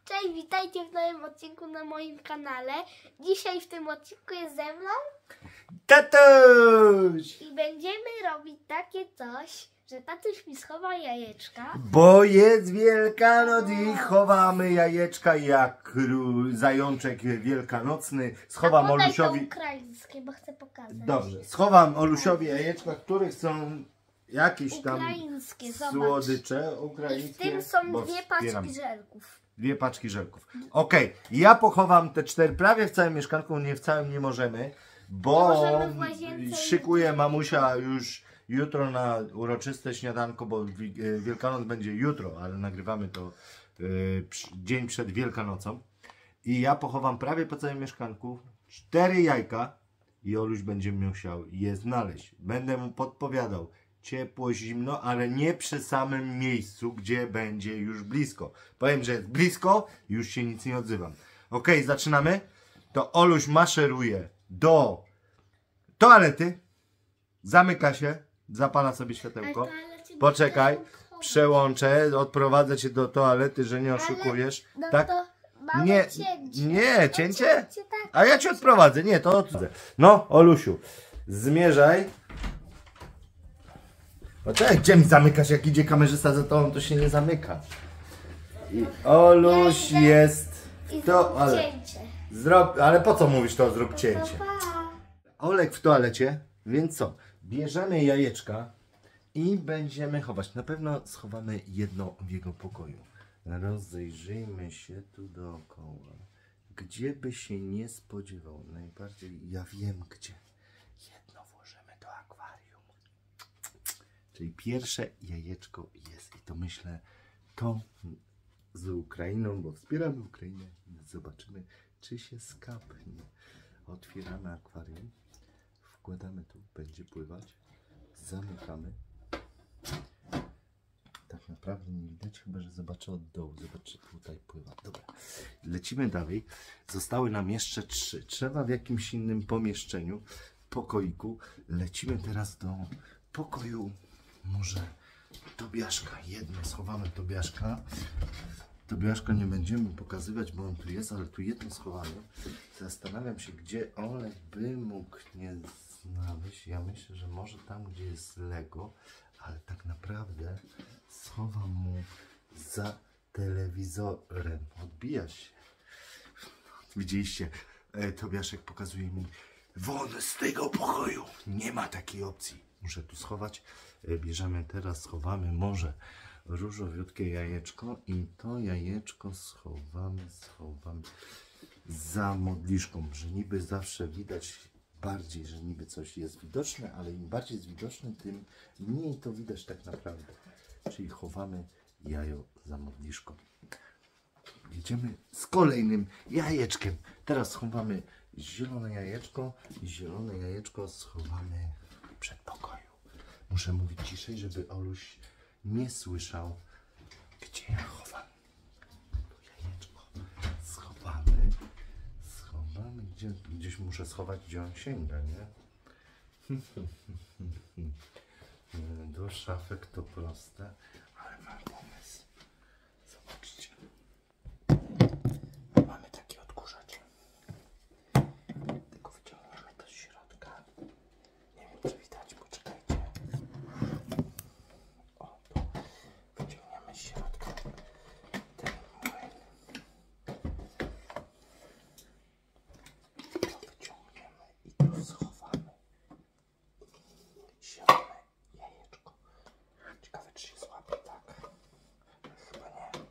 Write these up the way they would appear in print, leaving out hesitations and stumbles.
Cześć, witajcie w nowym odcinku na moim kanale. Dzisiaj w tym odcinku jest ze mną Tatuś! i będziemy robić takie coś, że tatuś mi schowa jajeczka. Bo jest Wielkanoc i chowamy jajeczka jak zajączek wielkanocny. Schowam Podaj Olusiowi... to ukraińskie, bo chcę pokazać. Dobrze, schowam Olusiowi jajeczka, których są jakieś tam Ukraińskie, zobacz. słodycze I ukraińskie. w tym są bo dwie wspieram. paczki żelków. Dwie paczki żelków. Okej, ja pochowam te 4 prawie w całym mieszkanku, nie w całym nie możemy, bo Nie możemy w łazience szykuje mamusia już jutro na uroczyste śniadanko, bo Wielkanoc będzie jutro, ale nagrywamy to dzień przed Wielkanocą. I ja pochowam prawie po całym mieszkanku 4 jajka i Oluś będzie musiał je znaleźć. Będę mu podpowiadał. Ciepło, zimno, ale nie przy samym miejscu, gdzie będzie już blisko. Powiem, że jest blisko, już się nic nie odzywam. Ok, zaczynamy. To Oluś maszeruje do toalety, zamyka się, zapala sobie światełko. Poczekaj, przełączę, odprowadzę cię do toalety, że nie oszukujesz. No Tak? to mamy Nie, cięcie. nie, cięcie? Tak. A ja cię odprowadzę, nie, to odprowadzę. No, Olusiu, zmierzaj. Poczekaj, gdzie mi zamykasz? Jak idzie kamerzysta za tobą, to się nie zamyka. I Oluś jest I to, ale cięcie. ale po co mówisz to, zrób cięcie? Pa. Olek w toalecie, więc co? Bierzemy jajeczka i będziemy chować. Na pewno schowamy jedno w jego pokoju. Rozejrzyjmy się tu dookoła. Gdzie by się nie spodziewał? Najbardziej ja wiem gdzie. Jedno włożymy do akwarium. Czyli pierwsze jajeczko jest. I to myślę, to z Ukrainą, bo wspieramy Ukrainę. Zobaczymy, czy się skapnie. Otwieramy akwarium. Wkładamy tu, będzie pływać. Zamykamy. Tak naprawdę nie widać, chyba że zobaczę od dołu. Zobaczcie, tutaj pływa. Dobra, lecimy dalej. Zostały nam jeszcze 3. Trzeba w jakimś innym pomieszczeniu, pokoiku. Lecimy teraz do pokoju, może Tobiaszka. Jedno schowamy Tobiaszka. Tobiaszka nie będziemy pokazywać, bo on tu jest, ale tu jedno schowamy. Zastanawiam się, gdzie Olek by mógł nie znaleźć. Ja myślę, że może tam, gdzie jest Lego, ale tak naprawdę schowam mu za telewizorem. Odbija się. Widzieliście, Tobiaszek pokazuje mi: won z tego pokoju. Nie ma takiej opcji. Muszę tu schować. Bierzemy teraz, schowamy może różowiutkie jajeczko i to jajeczko schowamy za modliszką, że niby zawsze widać bardziej, że niby coś jest widoczne, ale im bardziej jest widoczne, tym mniej to widać tak naprawdę. Czyli chowamy jajo za modliszką. Jedziemy z kolejnym jajeczkiem. Teraz schowamy zielone jajeczko i zielone jajeczko schowamy w przedpokoju. Muszę mówić ciszej, żeby Oluś nie słyszał, gdzie ja chowam. Tu jajeczko schowamy. Gdzieś muszę schować, gdzie on sięga, nie? Do szafek to proste, ale mam pomysł. Zobaczcie. Mamy taki odkurzacz. Tylko wyciągniemy to z środka. Nie wiem, czy widać, poczekajcie. O, tu wyciągniemy z środka ten młyn. To wyciągniemy i tu schowamy zielone jajeczko. Ciekawe, czy się złapie, tak? Chyba nie.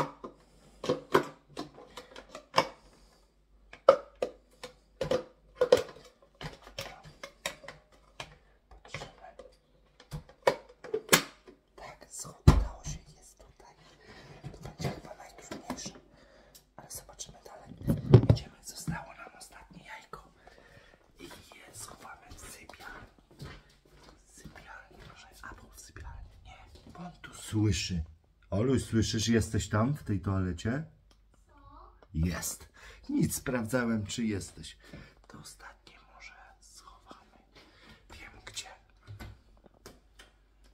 Udało się, jest tutaj. To będzie chyba najtrudniejsze. Ale zobaczymy dalej. Idziemy, zostało nam ostatnie jajko. I je schowamy w sypialni. Może, albo w sypialni. Nie, bo on tu słyszy. Oluś, słyszysz, jesteś tam w tej toalecie? Jest. Nic, sprawdzałem, czy jesteś. To ostatnie może schowamy. Wiem gdzie.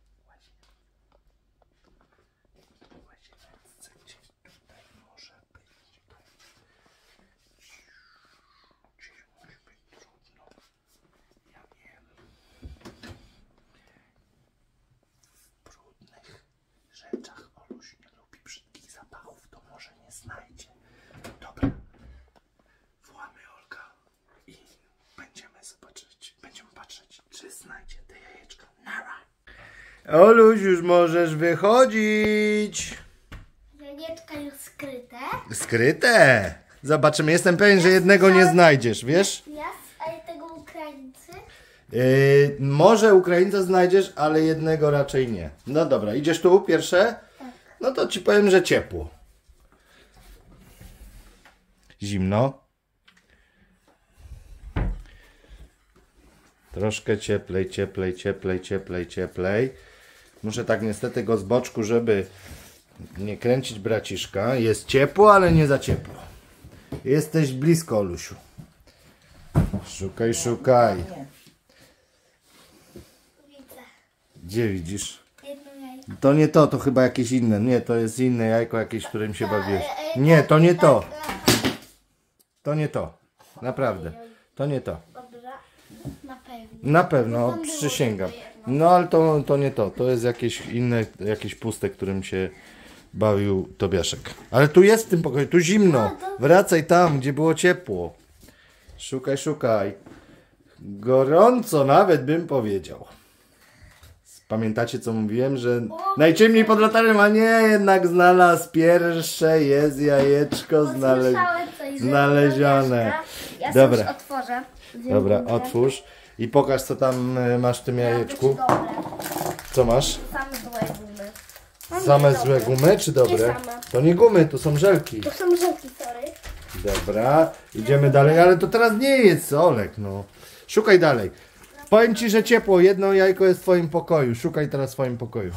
Gdzieś tutaj może być. znajdzie. Dobra. Wołamy Olka i będziemy patrzeć, czy znajdzie te jajeczka. Nara. Oluś, już możesz wychodzić. Jajeczka już skryte. Skryte. Zobaczymy. Jestem pewien, że jednego nie znajdziesz, wiesz? Ale tego Ukraińcy? Może Ukraińca znajdziesz, ale jednego raczej nie. No dobra, idziesz tu pierwsze? Tak. No to ci powiem, że ciepło. Zimno. Troszkę cieplej. Muszę tak niestety go z boczku, żeby nie kręcić braciszka. Jest ciepło, ale nie za ciepło. Jesteś blisko, Olusiu. Szukaj. Widzę. Gdzie widzisz? Jedno jajko. To nie to, to chyba jakieś inne. Nie, to jest inne jajko jakieś, którym się bawiłeś. Nie, to nie to. To nie to. Naprawdę. To nie to. Dobra, na pewno. Na pewno, Tam było przysięgam. tylko jedno. No ale to nie to. To jest jakieś inne, jakieś puste, którym się bawił Tobiaszek. Ale tu jest w tym pokoju, tu zimno. Wracaj tam, gdzie było ciepło. Szukaj. Gorąco nawet bym powiedział. Pamiętacie, co mówiłem, że najciemniej pod latarnią, a nie, jednak znalazł pierwsze, jest jajeczko Słyszałem coś, że znalezione. Ja Dobra. sobie już otworzę. Dobra, otwórz i pokaż, co tam masz w tym jajeczku. Dobre. Co masz? Same złe gumy. Same złe gumy, czy dobre? Nie same. To nie gumy, to są żelki. To są rzeczy, sorry. Dobra, idziemy dalej, ale to teraz nie jest Olek, no. Szukaj dalej. Powiem ci, że ciepło, jedno jajko jest w twoim pokoju. Szukaj teraz w swoim pokoju.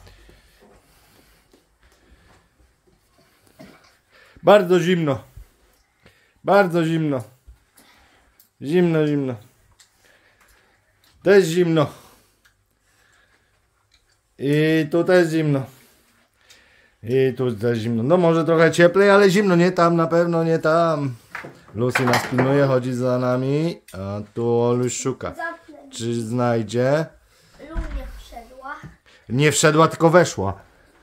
Bardzo zimno. Zimno. Też zimno. I tu też zimno. I tu też zimno. No może trochę cieplej, ale zimno. Nie tam, na pewno nie tam. Lucy nas pilnuje, chodzi za nami. A tu Oluś szuka. Czy znajdzie? Lunia wszedła. Nie wszedła, tylko weszła.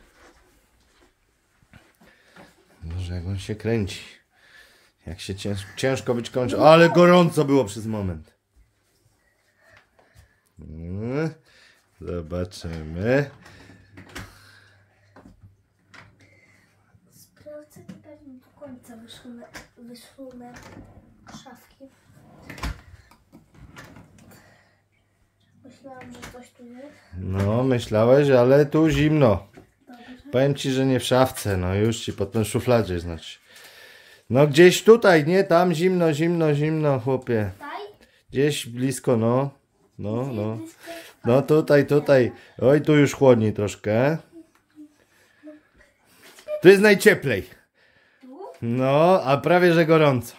Może jak on się kręci. Jak się ciężko być kończy. Ale gorąco było przez moment. Zobaczymy. Sprawdzę, czy pewnie do końca wyszły szafki. Myślałam, że coś tu jest. No, myślałeś, ale tu zimno. Dobrze. Powiem ci, że nie w szafce. No już ci pod ten szufladzie znaczy. No gdzieś tutaj, nie? Tam zimno, chłopie. Tutaj? Gdzieś blisko, no. No tutaj. Oj, tu już chłodniej troszkę. Tu jest najcieplej. No, a prawie że gorąco.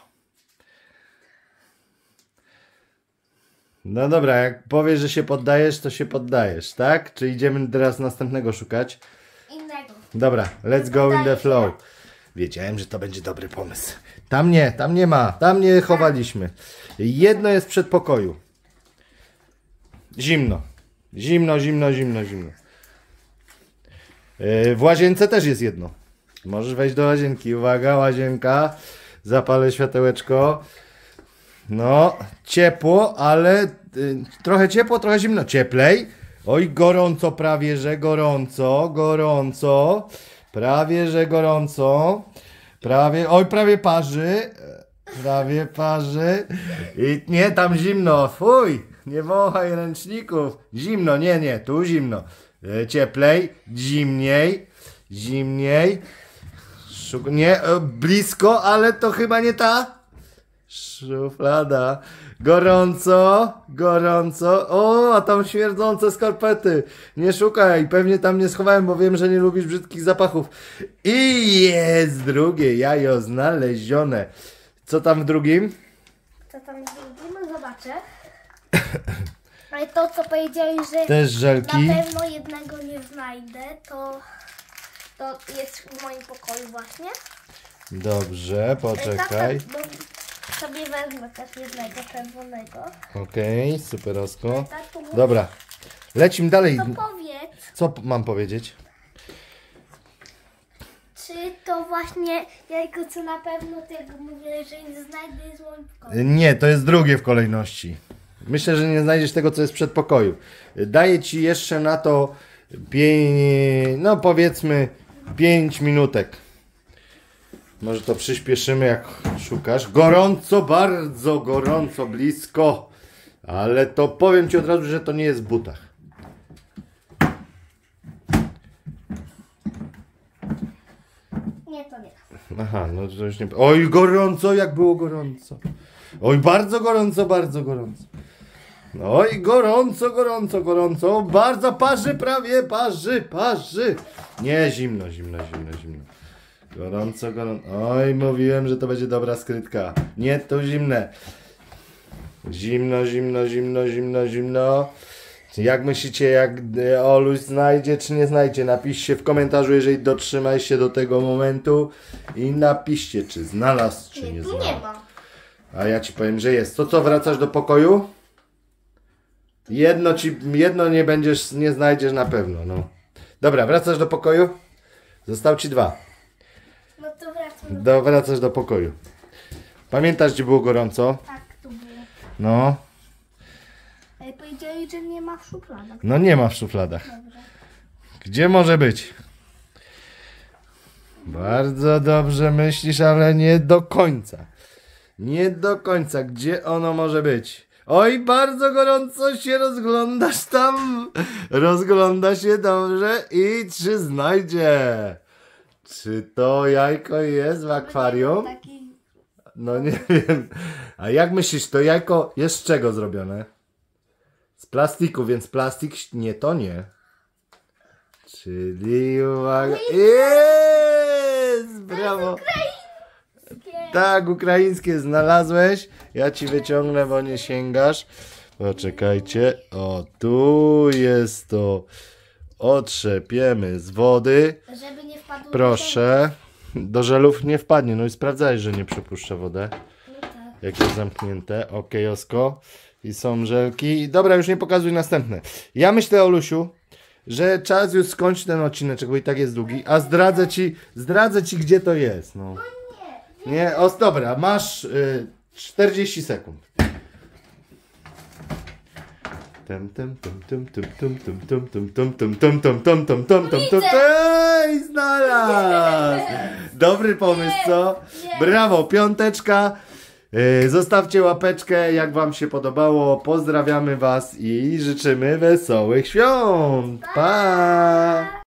No dobra, jak powiesz, że się poddajesz, to się poddajesz, tak? Czy idziemy teraz następnego szukać? Innego. Dobra, let's go in the flow. Wiedziałem, że to będzie dobry pomysł. Tam nie ma. Tam nie chowaliśmy. Jedno jest w przedpokoju. Zimno. W łazience też jest jedno. Możesz wejść do łazienki. Uwaga, łazienka. Zapalę światełeczko. No, ciepło, ale trochę ciepło, trochę zimno. Cieplej. Oj, gorąco, prawie że gorąco. Prawie że gorąco. Prawie parzy. I nie, tam zimno. Fuj, nie wąchaj ręczników. Zimno, nie, tu zimno. Cieplej, zimniej. Nie, blisko, ale to chyba nie ta. Szuflada. Gorąco. O, a tam śmierdzące skarpety. Nie szukaj, pewnie tam nie schowałem, bo wiem, że nie lubisz brzydkich zapachów. I jest drugie jajo znalezione. Co tam w drugim? Co tam zrobimy? Zobaczę. Ale to, co powiedziałeś, że Też żelki. na pewno jednego nie znajdę, to jest w moim pokoju właśnie. Dobrze, poczekaj. Tata, bo sobie wezmę też jednego czerwonego. Okej, superosko. Tatu, Dobra, lecimy dalej. to powiedz, Co mam powiedzieć? czy to właśnie jajko, co na pewno tego mówię, że nie znajdę jest w moim pokoju. Nie, to jest drugie w kolejności. Myślę, że nie znajdziesz tego, co jest w przedpokoju. Daję ci jeszcze na to no powiedzmy 5 minutek. Może to przyspieszymy, jak szukasz. Gorąco, bardzo gorąco, blisko. Ale to powiem ci od razu, że to nie jest w butach. Nie, to nie. Aha, no to już nie... Oj, gorąco, jak było gorąco. Oj, bardzo gorąco, bardzo gorąco. Oj, gorąco, gorąco, gorąco. Bardzo parzy prawie, parzy. Nie, zimno, zimno, zimno, zimno. Gorąco, gorąco. Oj, mówiłem, że to będzie dobra skrytka. Nie, to zimne. Zimno, zimno, zimno, zimno, zimno. Jak myślicie, jak Oluś znajdzie, czy nie znajdzie? Napiszcie w komentarzu, jeżeli dotrzymaj się do tego momentu. I napiszcie, czy znalazł, czy nie Tu znalazł. nie ma. A ja ci powiem, że jest. To co, wracasz do pokoju? Jedno nie znajdziesz na pewno, no. Dobra, wracasz do pokoju? Został ci 2. No to wracam. Wracasz do pokoju. Pamiętasz, gdzie było gorąco? Tak, tu było. No. Ale powiedzieli, że nie ma w szufladach. No nie ma w szufladach. Dobrze. Gdzie może być? Bardzo dobrze myślisz, ale nie do końca. Nie do końca. Gdzie ono może być? Oj, bardzo gorąco się rozglądasz tam. Rozgląda się dobrze i czy znajdzie? Czy to jajko jest w akwarium? Taki... No nie wiem. A jak myślisz, to jajko jest z czego zrobione? Z plastiku, więc plastik nie to nie. Czyli uwaga. Jest! Brawo! Tak, ukraińskie znalazłeś. Ja ci wyciągnę, bo nie sięgasz. Poczekajcie. O, tu jest to. Otrzepiemy z wody. Żeby nie wpadło. Proszę. Do żelów nie wpadnie. No i sprawdzałeś, że nie przepuszcza wodę. No tak. Jak jest zamknięte. Okej, Osko. I są żelki. Dobra, już nie pokazuj następne. Ja myślę, Olusiu, że czas już skończyć ten odcinek, bo i tak jest długi. A zdradzę ci, gdzie to jest. No. Nie, dobra, masz 40 sekund. Ej, znalazł! Dobry pomysł, co? Brawo, 5. Zostawcie łapeczkę, jak wam się podobało. Pozdrawiamy was i życzymy wesołych świąt. Pa!